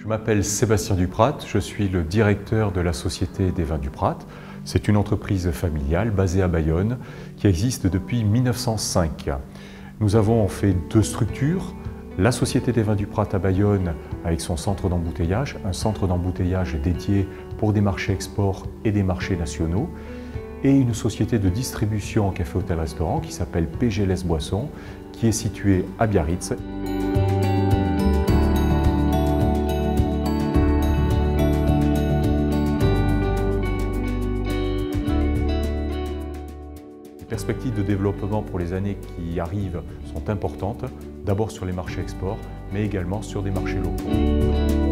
m'appelle Sébastien Duprat, je suis le directeur de la Société des Vins Duprat. C'est une entreprise familiale basée à Bayonne qui existe depuis 1905. Nous avons en fait deux structures. La Société des Vins Duprat à Bayonne avec son centre d'embouteillage, un centre d'embouteillage dédié pour des marchés export et des marchés nationaux, et une société de distribution en café, hôtel, restaurant qui s'appelle PGLS Boissons, qui est située à Biarritz. Les perspectives de développement pour les années qui arrivent sont importantes, d'abord sur les marchés export, mais également sur des marchés locaux.